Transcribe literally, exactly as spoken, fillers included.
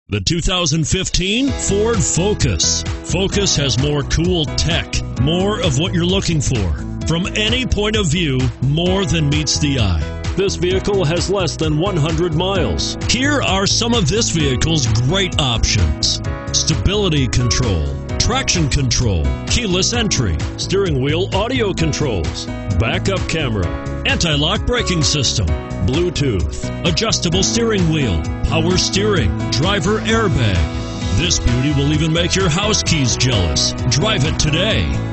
The two thousand fifteen Ford Focus. Focus has more cool tech, more of what you're looking for. From any point of view, more than meets the eye. This vehicle has less than one hundred miles. Here are some of this vehicle's great options: stability control, traction control, keyless entry, steering wheel audio controls, backup camera, anti-lock braking system, Bluetooth, adjustable steering wheel, power steering, driver airbag. This beauty will even make your house keys jealous. Drive it today.